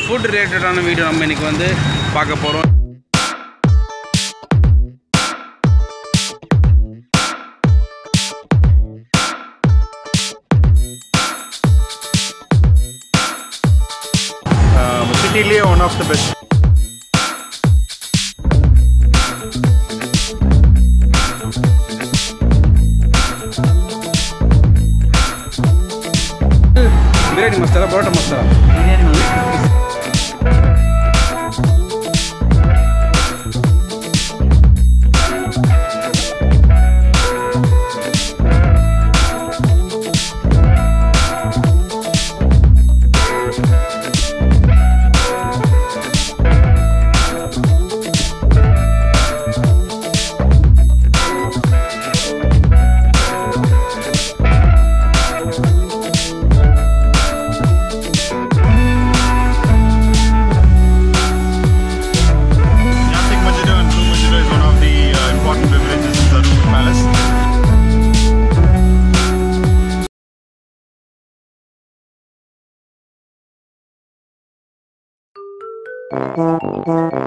Food ரிலேட்டடான video நம்ம இன்றைக்கி வந்து பார்க்க போகிறோம். Cityliye one of the best. Biryani masala, paratha masala. Palace.